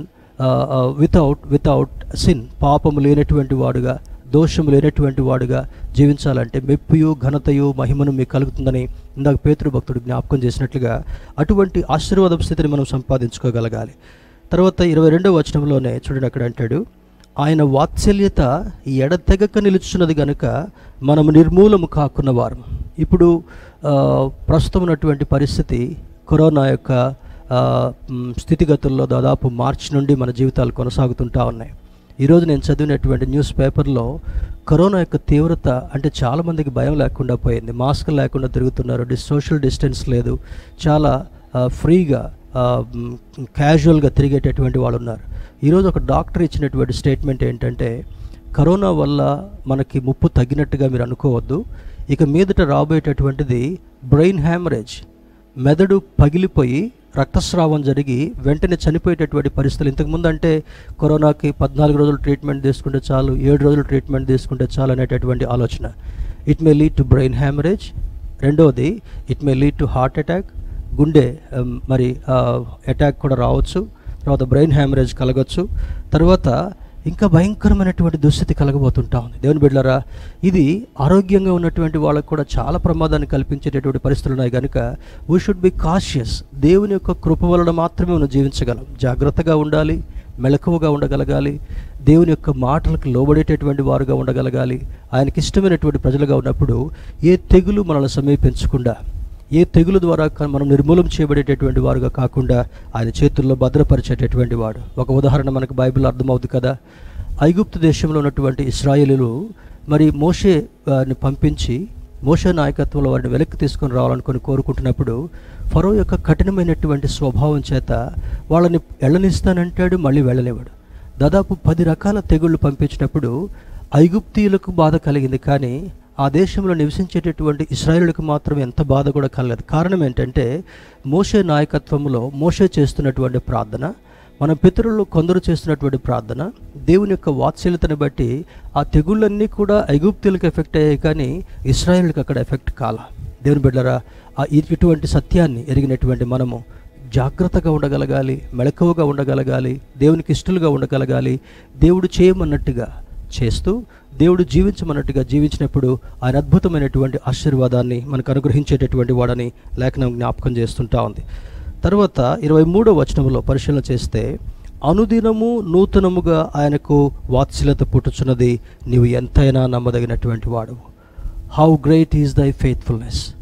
without without sin. పాపము లేనటువంటి వాడుగా, దోషము లేనటువంటి వాడుగా జీవించాలంటే మెప్పుయు, ఘనతయు, మహిమను మీకు కలుగుతుందని ఇందాక పేతురు భక్తుడు జ్ఞాపకం చేసినట్లుగా అటువంటి ఆశీర్వాద స్థితిని మనం సంపాదించుకోగలగాలి. తర్వాత ఇరవై రెండవ వచనంలోనే చూడండి, అక్కడ అంటాడు, ఆయన వాత్సల్యత ఎడతెగక నిలుచున్నది కనుక మనము నిర్మూలము కాకున్న వారం. ఇప్పుడు ప్రస్తుతం ఉన్నటువంటి పరిస్థితి, కరోనా యొక్క స్థితిగతుల్లో దాదాపు మార్చి నుండి మన జీవితాలు కొనసాగుతుంటా ఉన్నాయి. ఈరోజు నేను చదివినటువంటి న్యూస్ పేపర్లో కరోనా యొక్క తీవ్రత అంటే చాలామందికి భయం లేకుండా పోయింది. మాస్క్ లేకుండా తిరుగుతున్నారు, డిస్ సోషల్ డిస్టెన్స్ లేదు, చాలా ఫ్రీగా క్యాజువల్గా తిరిగేటటువంటి వాళ్ళు ఉన్నారు. ఈరోజు ఒక డాక్టర్ ఇచ్చినటువంటి స్టేట్మెంట్ ఏంటంటే, కరోనా వల్ల మనకి ముప్పు తగ్గినట్టుగా మీరు అనుకోవద్దు, ఇక మీదట రాబోయేటటువంటిది బ్రెయిన్ హ్యామరేజ్, మెదడు పగిలిపోయి రక్తస్రావం జరిగి వెంటనే చనిపోయేటటువంటి పరిస్థితులు. ఇంతకుముందు అంటే కరోనాకి పద్నాలుగు రోజులు ట్రీట్మెంట్ తీసుకుంటే చాలు, ఏడు రోజులు ట్రీట్మెంట్ తీసుకుంటే చాలు అనేటటువంటి ఆలోచన. It may lead to brain haemorrhage. రెండవది, it may lead to heart attack, గుండె మరి అటాక్ కూడా రావచ్చు. తర్వాత బ్రెయిన్ హ్యామరేజ్ కలగచ్చు. తర్వాత ఇంకా భయంకరమైనటువంటి దుస్థితి కలగబోతుంటా ఉంది. దేవుని బిడ్డలారా, ఇది ఆరోగ్యంగా ఉన్నటువంటి వాళ్ళకు కూడా చాలా ప్రమాదాన్ని కల్పించేటటువంటి పరిస్థితులు ఉన్నాయి కనుక వీ షుడ్ బి కాషియస్. దేవుని యొక్క కృప వలన మాత్రమే మనం జీవించగలం. జాగ్రత్తగా ఉండాలి, మెలకువగా ఉండగలగాలి, దేవుని యొక్క మాటలకు లోబడేటటువంటి వారుగా ఉండగలగాలి. ఆయనకి ఇష్టమైనటువంటి ప్రజలుగా ఉన్నప్పుడు ఏ తెగులు మనల్ని సమీపించకుండా, ఏ తెగులు ద్వారా మనం నిర్మూలం చేయబడేటటువంటి వారుగా కాకుండా ఆయన చేతుల్లో భద్రపరిచేటటువంటి వాడు. ఒక ఉదాహరణ మనకు బైబిల్ అర్థమవుతుంది కదా. ఐగుప్తు దేశంలో ఉన్నటువంటి ఇశ్రాయేలీలు మరి మోషేని పంపించి మోషే నాయకత్వంలో వారిని వెనక్కి తీసుకొని రావాలనుకొని కోరుకుంటున్నప్పుడు ఫరో యొక్క కఠినమైనటువంటి స్వభావం చేత వాళ్ళని వెళ్ళనిస్తానంటాడు, మళ్ళీ వెళ్ళనివాడు. దాదాపు పది రకాల తెగుళ్ళు పంపించినప్పుడు ఐగుప్తీయులకు బాధ కలిగింది, కానీ ఆ దేశంలో నివసించేటటువంటి ఇశ్రాయేలులకు మాత్రం ఎంత బాధ కూడా కలగదు. కారణం ఏంటంటే మోషే నాయకత్వంలో మోషే చేస్తున్నటువంటి ప్రార్థన, మన పితరులు కొందరు చేస్తున్నటువంటి ప్రార్థన, దేవుని యొక్క వాత్సల్యతను బట్టి ఆ తెగుళ్ళన్నీ కూడా ఐగుప్తులకు ఎఫెక్ట్ అయ్యాయి, కానీ ఇశ్రాయేలులకు అక్కడ ఎఫెక్ట్ కాల. దేవుని బిడ్డలారా, ఆ ఇటువంటి సత్యాన్ని ఎరిగినటువంటి మనము జాగ్రత్తగా ఉండగలగాలి, మెళకువగా ఉండగలగాలి, దేవునికి ఇష్టలుగా ఉండగలగాలి. దేవుడు చేయమన్నట్టుగా చేస్తూ, దేవుడు జీవించమన్నట్టుగా జీవించినప్పుడు ఆయన అద్భుతమైనటువంటి ఆశీర్వాదాన్ని మనకు అనుగ్రహించేటటువంటి వాడని లేఖనం జ్ఞాపకం చేస్తుంటా ఉంది. తర్వాత ఇరవై మూడో వచనంలో పరిశీలన చేస్తే, అనుదినము నూతనముగా ఆయనకు వాత్సల్యత పుట్టుచున్నది, నీవు ఎంతైనా నమ్మదగినటువంటి వాడు. How great is thy faithfulness.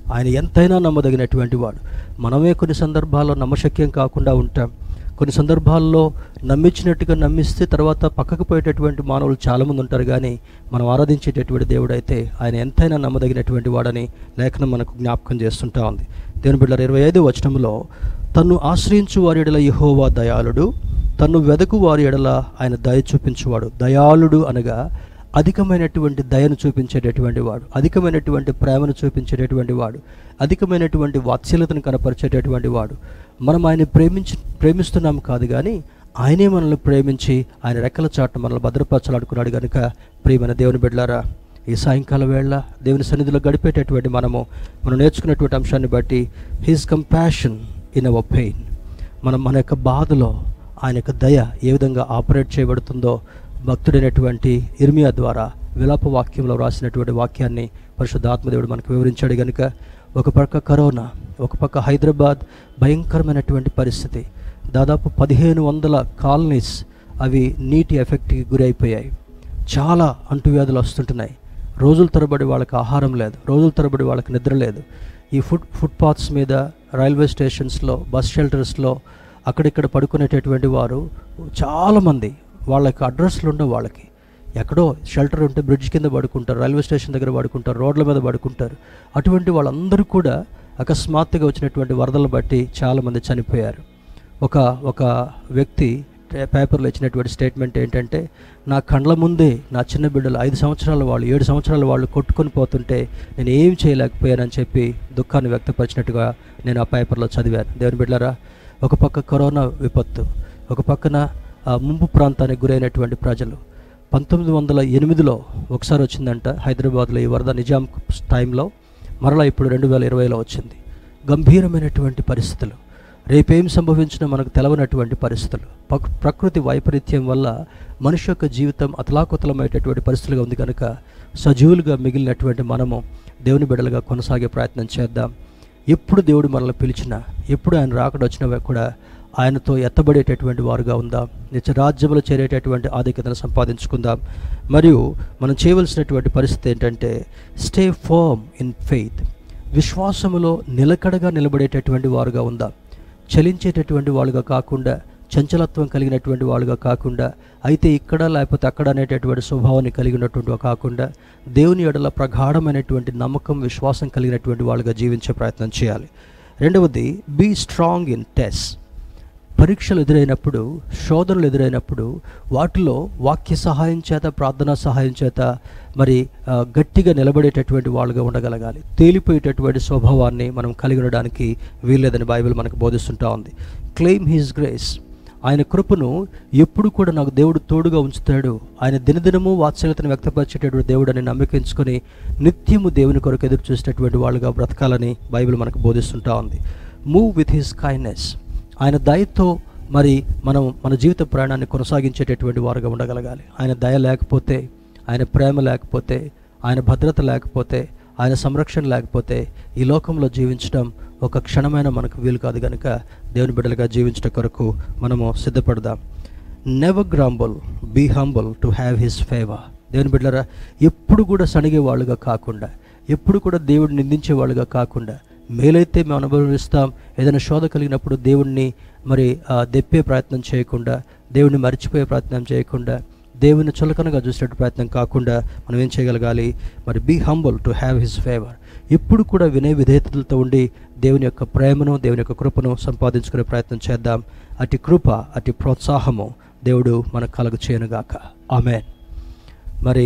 ఆయన ఎంతైనా నమ్మదగినటువంటి వాడు. మనమే కొన్ని సందర్భాల్లో నమ్మశక్యం కాకుండా ఉంటాం. కొన్ని సందర్భాల్లో నమ్మించినట్టుగా నమ్మిస్తే తర్వాత పక్కకు పోయేటటువంటి మానవులు చాలామంది ఉంటారు. కానీ మనం ఆరాధించేటటువంటి దేవుడు అయితే ఆయన ఎంతైనా నమ్మదగినటువంటి వాడని లేఖనం మనకు జ్ఞాపకం చేస్తుంటా ఉంది. దేవుని బిడ్డలారా, ఇరవై ఐదు వచనంలో తన్ను ఆశ్రయించు వారి ఎడల యెహోవా దయాళుడు, తన్ను వెదకు వారి ఎడల ఆయన దయ చూపించువాడు. దయాళుడు అనగా అధికమైనటువంటి దయను చూపించేటటువంటి వాడు, అధికమైనటువంటి ప్రేమను చూపించేటటువంటి వాడు, అధికమైనటువంటి వాత్సల్యతను కనపరిచేటటువంటి వాడు. మనం ఆయన ప్రేమించి ప్రేమిస్తున్నాం కాదు కానీ ఆయనే మనల్ని ప్రేమించి ఆయన రెక్కల చాటున మనల్ని భద్రపరచాలనుకున్నాడు. కనుక ప్రియమైన దేవుని బిడ్డలారా, ఈ సాయంకాల వేళ దేవుని సన్నిధిలో గడిపేటటువంటి మనము మనం నేర్చుకున్నటువంటి అంశాన్ని బట్టి his compassion in our pain, మనం మన యొక్క బాధలో ఆయన యొక్క దయ ఏ విధంగా ఆపరేట్ చేయబడుతుందో భక్తుడైనటువంటి ఇర్మియా ద్వారా విలాప వాక్యంలో రాసినటువంటి వాక్యాన్ని పరిశుద్ధాత్మదేవుడు మనకు వివరించాడు. కనుక ఒక పక్క కరోనా, ఒక పక్క హైదరాబాద్ భయంకరమైనటువంటి పరిస్థితి. దాదాపు పదిహేను వందల కాలనీస్ అవి నీటి ఎఫెక్ట్కి గురి అయిపోయాయి. చాలా అంటువ్యాధులు వస్తుంటున్నాయి. రోజుల తరబడి వాళ్ళకి ఆహారం లేదు, రోజుల తరబడి వాళ్ళకి నిద్ర లేదు. ఈ ఫుట్ ఫుట్పాత్స్ మీద, రైల్వే స్టేషన్స్లో, బస్ షెల్టర్స్లో అక్కడిక్కడ పడుకునేటటువంటి వారు చాలామంది, వాళ్ళకి అడ్రస్లు ఉండవు. వాళ్ళకి ఎక్కడో షెల్టర్ ఉంటే బ్రిడ్జ్ కింద పడుకుంటారు, రైల్వే స్టేషన్ దగ్గర పడుకుంటారు, రోడ్ల మీద పడుకుంటారు. అటువంటి వాళ్ళందరూ కూడా అకస్మాత్తుగా వచ్చినటువంటి వరదలను బట్టి చాలామంది చనిపోయారు. ఒక ఒక వ్యక్తి పేపర్లో ఇచ్చినటువంటి స్టేట్మెంట్ ఏంటంటే, నా కండ్ల ముందే నా చిన్న బిడ్డలు ఐదు సంవత్సరాల వాళ్ళు, ఏడు సంవత్సరాల వాళ్ళు కొట్టుకొని పోతుంటే నేను ఏం చేయలేకపోయానని చెప్పి దుఃఖాన్ని వ్యక్తపరిచినట్టుగా నేను ఆ పేపర్లో చదివాను. దేవుని బిడ్డలారా, ఒక పక్క కరోనా విపత్తు, ఒక పక్కన ముంపు ప్రాంతానికి గురైనటువంటి ప్రజలు. పంతొమ్మిది వందల ఎనిమిదిలో ఒకసారి వచ్చిందంట హైదరాబాద్లో ఈ వరద, నిజాం టైంలో. మరలా ఇప్పుడు రెండు వేల ఇరవైలో వచ్చింది. గంభీరమైనటువంటి పరిస్థితులు, రేపేం సంభవించినా మనకు తెలవనటువంటి పరిస్థితులు. ప్రకృతి వైపరీత్యం వల్ల మనిషి యొక్క జీవితం అతలాకుతలమైనటువంటి పరిస్థితులుగా ఉంది. కనుక సజీవులుగా మిగిలినటువంటి మనము దేవుని బిడ్డలుగా కొనసాగే ప్రయత్నం చేద్దాం. ఎప్పుడు దేవుడు మనల్ని పిలిచినా, ఎప్పుడు ఆయన రాకడ వచ్చినా కూడా ఆయనతో ఎత్తబడేటటువంటి వారుగా ఉందాం. నిత్య రాజ్యములో చేరేటటువంటి ఆధిక్యతను సంపాదించుకుందాం. మరియు మనం చేయవలసినటువంటి పరిస్థితి ఏంటంటే, స్టే ఫర్మ్ ఇన్ ఫెయిత్, విశ్వాసములో నిలకడగా నిలబడేటటువంటి వారుగా ఉందాం. చలించేటటువంటి వాళ్ళుగా కాకుండా, చంచలత్వం కలిగినటువంటి వాళ్ళుగా కాకుండా, అయితే ఇక్కడ లేకపోతే అక్కడ అనేటటువంటి స్వభావాన్ని కలిగినటువంటి కాకుండా, దేవుని ఎడల ప్రగాఢమైనటువంటి నమ్మకం, విశ్వాసం కలిగినటువంటి వాళ్ళుగా జీవించే ప్రయత్నం చేయాలి. రెండవది, బీ స్ట్రాంగ్ ఇన్ టెస్ట్. పరీక్షలు ఎదురైనప్పుడు, శోధనలు ఎదురైనప్పుడు వాటిలో వాక్య సహాయం చేత, ప్రార్థనా సహాయం చేత మరి గట్టిగా నిలబడేటటువంటి వాళ్ళుగా ఉండగలగాలి. తేలిపోయేటటువంటి స్వభావాన్ని మనం కలిగి ఉండడానికి వీల్లేదని బైబిల్ మనకు బోధిస్తుంటా ఉంది. క్లెయిమ్ హిస్ గ్రేస్, ఆయన కృపను ఎప్పుడు కూడా నాకు దేవుడు తోడుగా ఉంచుతాడు, ఆయన దినదినము వాత్సల్యతను వ్యక్తపరిచేటటువంటి దేవుడు అని నమ్మకించుకొని నిత్యము దేవుని కొరకు ఎదురు చూసేటటువంటి వాళ్ళుగా బ్రతకాలని బైబిల్ మనకు బోధిస్తుంటా ఉంది. మూవ్ విత్ హిస్ కైండ్నెస్, ఆయన దయతో మరి మనం మన జీవిత ప్రయాణాన్ని కొనసాగించేటటువంటి వారుగా ఉండగలగాలి. ఆయన దయ లేకపోతే, ఆయన ప్రేమ లేకపోతే, ఆయన భద్రత లేకపోతే, ఆయన సంరక్షణ లేకపోతే ఈ లోకంలో జీవించడం ఒక క్షణమైన మనకు వీలు కాదు. కనుక దేవుని బిడ్డలుగా జీవించడం కొరకు మనము సిద్ధపడదాం. Never grumble, be humble to have his favour. దేవుని బిడ్డలారా, ఎప్పుడు కూడా సణిగే వాళ్ళుగా కాకుండా, ఎప్పుడు కూడా దేవుడిని నిందించే వాళ్ళుగా కాకుండా, మేలైతే మేము అనుభవిస్తాం, ఏదైనా శోధ కలిగినప్పుడు దేవుణ్ణి మరి దెప్పే ప్రయత్నం చేయకుండా, దేవుణ్ణి మర్చిపోయే ప్రయత్నం చేయకుండా, దేవుని చులకనగా చూసేట ప్రయత్నం కాకుండా మనం ఏం చేయగలగాలి? మరి be humble to have his favour. ఎప్పుడు కూడా వినయ విధేయతలతో ఉండి దేవుని యొక్క ప్రేమను, దేవుని యొక్క కృపను సంపాదించుకునే ప్రయత్నం చేద్దాం. అటు కృప, అటు ప్రోత్సాహము దేవుడు మనకు కలుగు చేయనుగాక. ఆమేన్. మరి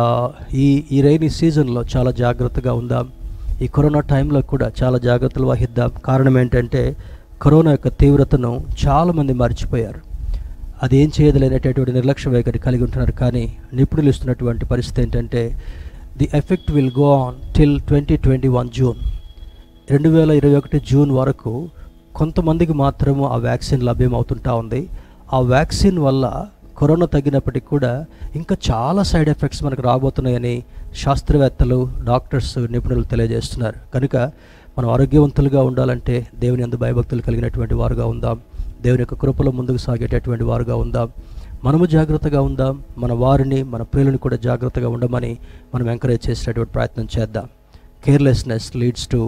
ఈ ఈ రైనీ సీజన్లో చాలా జాగ్రత్తగా ఉందాం. ఈ కరోనా టైంలో కూడా చాలా జాగ్రత్తలు వహిద్దాం. కారణం ఏంటంటే, కరోనా యొక్క తీవ్రతను చాలామంది మర్చిపోయారు. అది ఏం చేయదలేనటువంటి నిర్లక్ష్య వైఖరి కలిగి ఉంటున్నారు. కానీ నిపుణులు ఇస్తున్నటువంటి పరిస్థితి ఏంటంటే, the effect will go on till twenty twenty one June రెండు వేల ఇరవై ఒకటి జూన్ వరకు కొంతమందికి మాత్రము ఆ వ్యాక్సిన్ లభ్యమవుతుంటా ఉంది. ఆ వ్యాక్సిన్ వల్ల కరోనా తగ్గినప్పటికీ కూడా ఇంకా చాలా సైడ్ ఎఫెక్ట్స్ మనకు రాబోతున్నాయని శాస్త్రవేత్తలు, డాక్టర్స్, నిపుణులు తెలియజేస్తున్నారు. కనుక మనం ఆరోగ్యవంతులుగా ఉండాలంటే దేవుని యందు భయభక్తులు కలిగినటువంటి వారుగా ఉందాం. దేవుని యొక్క కృపలో ముందుకు సాగేటటువంటి వారుగా ఉందాం. మనము జాగ్రత్తగా ఉందాం. మన వారిని, మన ప్రియులను కూడా జాగ్రత్తగా ఉండమని మనం ఎంకరేజ్ చేసేటటువంటి ప్రయత్నం చేద్దాం. Carelessness leads to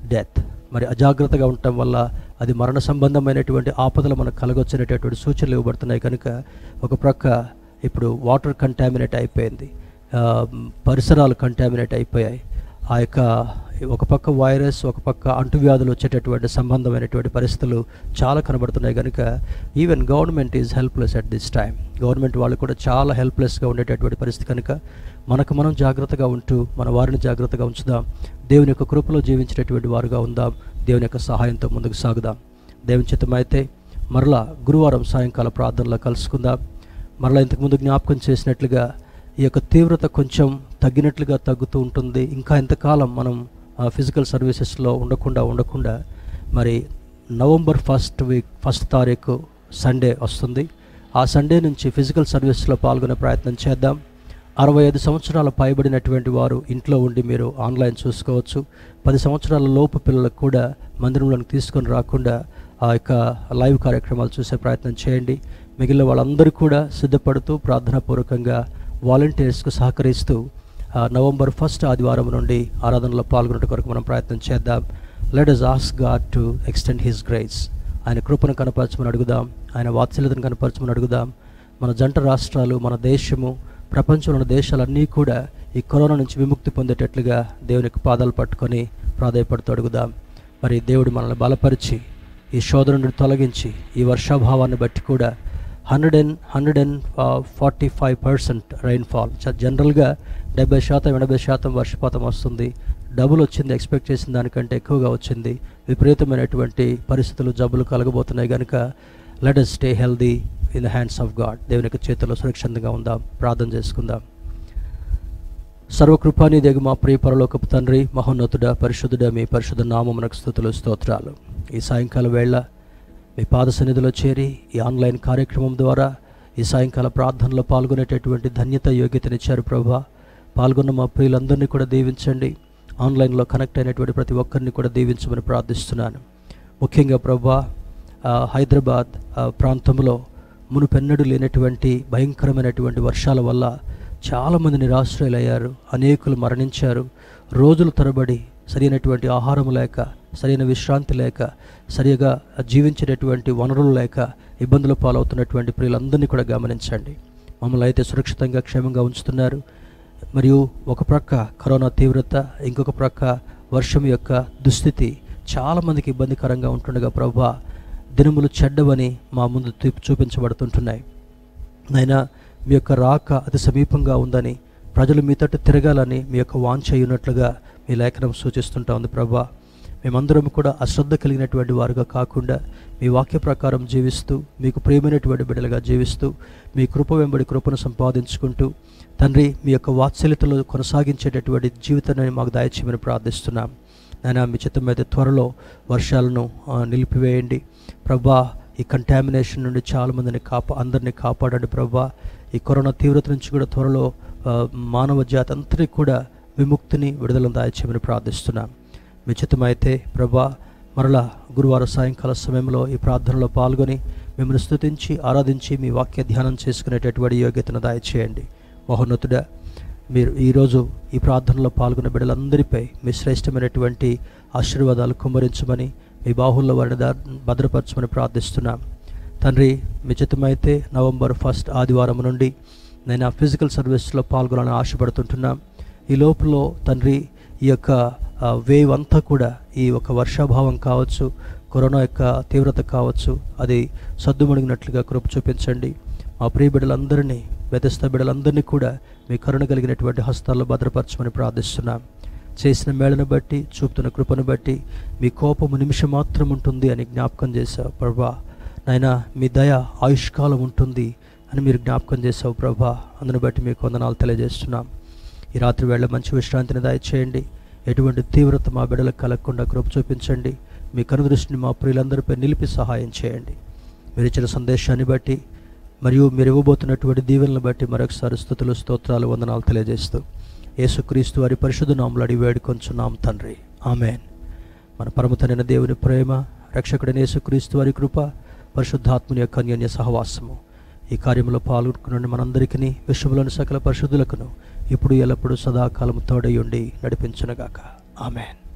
death. మరి అజాగ్రత్తగా ఉండటం వల్ల అది మరణ సంబంధమైనటువంటి ఆపదలు మనకు కలగొచ్చినటువంటి సూచనలు ఇవ్వబడుతున్నాయి. కనుక ఒక ప్రక్క ఇప్పుడు వాటర్ కంటామినేట్ అయిపోయింది, పరిసరాలు కంటామినేట్ అయిపోయాయి. ఆ యొక్క ఒక పక్క వైరస్, ఒక పక్క అంటువ్యాధులు వచ్చేటటువంటి సంబంధమైనటువంటి పరిస్థితులు చాలా కనబడుతున్నాయి. కనుక even government is helpless at this time. Government వాళ్ళు కూడా చాలా హెల్ప్లెస్గా ఉండేటటువంటి పరిస్థితి. కనుక మనకు మనం జాగ్రత్తగా ఉంటూ మన వారిని జాగ్రత్తగా ఉంచుదాం. దేవుని యొక్క కృపలో జీవించేటటువంటి వారుగా ఉందాం. దేవుని యొక్క సహాయంతో ముందుకు సాగుదాం. దేవుని చిత్తమైతే మరలా గురువారం సాయంకాల ప్రార్థనలో కలుసుకుందాం. మరలా ఇంతకుముందు జ్ఞాపకం చేసినట్లుగా ఈ యొక్క తీవ్రత కొంచెం తగ్గినట్లుగా తగ్గుతూ ఉంటుంది. ఇంకా ఎంతకాలం మనం ఫిజికల్ సర్వీసెస్లో ఉండకుండా ఉండకుండా మరి నవంబర్ ఫస్ట్ వీక్ ఫస్ట్ తారీఖు సండే వస్తుంది. ఆ సండే నుంచి ఫిజికల్ సర్వీస్లో పాల్గొనే ప్రయత్నం చేద్దాం. అరవై ఐదు సంవత్సరాల పైబడినటువంటి వారు ఇంట్లో ఉండి మీరు ఆన్లైన్ చూసుకోవచ్చు. పది సంవత్సరాల లోపు పిల్లలకు కూడా మందిరంలోకి తీసుకొని రాకుండా ఆ యొక్క లైవ్ కార్యక్రమాలు చూసే ప్రయత్నం చేయండి. మిగిలిన వాళ్ళందరూ కూడా సిద్ధపడుతూ ప్రార్థనాపూర్వకంగా వాలంటీర్స్కు సహకరిస్తూ నవంబర్ ఫస్ట్ ఆదివారం నుండి ఆరాధనలో పాల్గొనడం కొరకు మనం ప్రయత్నం చేద్దాం. Let us ask God to extend His grace. ఆయన కృపను కనపరచమని అడుగుదాం. ఆయన వాత్సల్యతను కనపరచమని అడుగుదాం. మన జంట రాష్ట్రాలు, మన దేశము, ప్రపంచంలోని దేశాలన్నీ కూడా ఈ కరోనా నుంచి విముక్తి పొందేటట్లుగా దేవునికి పాదాలు పట్టుకొని ప్రాధాయపడుతూ అడుగుదాం. మరి దేవుడు మనల్ని బలపరిచి ఈ శోధన నుండి తొలగించి ఈ వర్షాభావాన్ని బట్టి కూడా hundred and hundred and forty five percent rainfall, జనరల్గా డెబ్బై శాతం ఎనభై శాతం వర్షపాతం వస్తుంది. డబుల్ వచ్చింది, ఎక్స్పెక్ట్ చేసిన దానికంటే ఎక్కువగా వచ్చింది. విపరీతమైనటువంటి పరిస్థితులు, జబ్బులు కలగబోతున్నాయి. కనుక let us stay healthy in the hands of God. దేవుని యొక్క చేతుల్లో సురక్షితంగా ఉందాం. ప్రార్థన చేసుకుందాం. సర్వకృపానిధి మా ప్రియ పరలోకపు తండ్రి, మహోన్నతుడ, పరిశుద్ధుడ, మీ పరిశుద్ధ నామమునకు స్తుతులు, స్తోత్రాలు. ఈ సాయంకాల వేళ మీ పాద సన్నిధిలో చేరి ఈ ఆన్లైన్ కార్యక్రమం ద్వారా ఈ సాయంకాల ప్రార్థనలో పాల్గొనేటటువంటి ధన్యత, యోగ్యతనిచ్చారు ప్రభా. పాల్గొన్న మా ప్రియులందరినీ కూడా దీవించండి. ఆన్లైన్లో కనెక్ట్ అయినటువంటి ప్రతి ఒక్కరిని కూడా దీవించమని ప్రార్థిస్తున్నాను. ముఖ్యంగా ప్రభా, హైదరాబాద్ ప్రాంతంలో మునుపెన్నడూ లేనటువంటి భయంకరమైనటువంటి వర్షాల వల్ల చాలామంది నిరాశ్రయులయ్యారు, అనేకులు మరణించారు. రోజుల తరబడి సరైనటువంటి ఆహారం లేక, సరైన విశ్రాంతి లేక, సరిగా జీవించేటటువంటి వనరులు లేక ఇబ్బందుల పాలవుతున్నటువంటి ప్రియులందరినీ కూడా గమనించండి. మమ్మల్ని అయితే సురక్షితంగా, క్షేమంగా ఉంచుతున్నారు. మరియు ఒక ప్రక్క కరోనా తీవ్రత, ఇంకొక ప్రక్క వర్షం యొక్క దుస్థితి చాలామందికి ఇబ్బందికరంగా ఉంటుండగా ప్రభా, దినములు చెడ్డవని మా ముందు చూపించబడుతుంటున్నాయి. అయినా మీ యొక్క రాక అతి సమీపంగా ఉందని, ప్రజలు మీ తట్టు తిరగాలని మీ యొక్క వాంఛ అయినట్లుగా మీ లేఖనం సూచిస్తుంటా ఉంది ప్రభా. మేమందరం కూడా అశ్రద్ధ కలిగినటువంటి వారుగా కాకుండా మీ వాక్య ప్రకారం జీవిస్తూ, మీకు ప్రియమైనటువంటి బిడ్డలుగా జీవిస్తూ, మీ కృప వెంబడి కృపను సంపాదించుకుంటూ తండ్రి మీ యొక్క వాత్సల్యతలో కొనసాగించేటటువంటి జీవితాన్ని మాకు దయచేయమని ప్రార్థిస్తున్నాం. నాయన, మీ చిత్తం మీద త్వరలో వర్షాలను నిలిపివేయండి ప్రభా. ఈ కంటామినేషన్ నుండి చాలామందిని కాపా అందరినీ కాపాడండి ప్రభా. ఈ కరోనా తీవ్రత నుంచి కూడా త్వరలో మానవ జాతి అంతటికి కూడా విముక్తిని, విడుదలను దాయచేయమని ప్రార్థిస్తున్నాం. మీ చిత్తమైతే ప్రభా, మరలా గురువారం సాయంకాల సమయంలో ఈ ప్రార్థనలో పాల్గొని మిమ్మల్ని స్తుతించి ఆరాధించి మీ వాక్య ధ్యానం చేసుకునేటటువంటి యోగ్యతను దయచేయండి. మహోన్నతుడా, మీరు ఈరోజు ఈ ప్రార్థనలో పాల్గొన్న బిడ్డలందరిపై మీ శ్రేష్టమైనటువంటి ఆశీర్వాదాలు కుమ్మరించమని, మీ బాహుల్లో వారిని భద్రపరచమని ప్రార్థిస్తున్నాం. తండ్రి, మీ చిత్తమైతే నవంబర్ ఫస్ట్ ఆదివారం నుండి నేను ఫిజికల్ సర్వీస్లో పాల్గొనాలని ఆశపడుతుంటున్నాం. ఈ లోపల తండ్రి, ఈ యొక్క వేవ్ అంతా కూడా, ఈ ఒక వర్షాభావం కావచ్చు, కరోనా యొక్క తీవ్రత కావచ్చు, అది సద్దుమణిగినట్లుగా కృప చూపించండి. మా ప్రియ బిడ్డలందరినీ, బెతెస్తా బిడ్డలందరినీ కూడా మీ కరుణ కలిగినటువంటి హస్తాల్లో భద్రపరచమని ప్రార్థిస్తున్నాం. చేసిన మేళను బట్టి, చూపుతున్న కృపను బట్టి మీ కోపము నిమిషం మాత్రం ఉంటుంది అని జ్ఞాపకం చేశావు ప్రభా. నాయనా, మీ దయ ఆయుష్కాలం ఉంటుంది అని మీరు జ్ఞాపకం చేశావు ప్రభా. అందును బట్టి మీకు వందనాలు తెలియజేస్తున్నాం. ఈ రాత్రి వేళ మంచి విశ్రాంతిని దయచేయండి. ఎటువంటి తీవ్రత మా బిడ్డలకు కలగకుండా కృప చూపించండి. మీ కనుదృష్టిని మా ప్రియులందరిపై నిలిపి సహాయం చేయండి. మీరు ఇచ్చిన సందేశాన్ని బట్టి మరియు మీరు ఇవ్వబోతున్నటువంటి దీవెనలను బట్టి మరొకసారి స్తుతులు, స్తోత్రాలు, వందనాలు తెలియజేస్తూ యేసుక్రీస్తు వారి పరిశుద్ధ నామములో అడిగి వేడుకొంచున్నాం తండ్రి, ఆమెన్. మన పరమతండ్రైన దేవుని ప్రేమ, రక్షకుడైన యేసుక్రీస్తు వారి కృప, పరిశుద్ధాత్మని యొక్క అన్యోన్య సహవాసము ఈ కార్యంలో పాల్గొనుకున్న మనందరికీ, విశ్వంలోని సకల పరిశుద్ధులకును ఇప్పుడు ఎల్లప్పుడూ సదాకాలము తోడై ఉండి నడిపించునుగాక. ఆమెన్.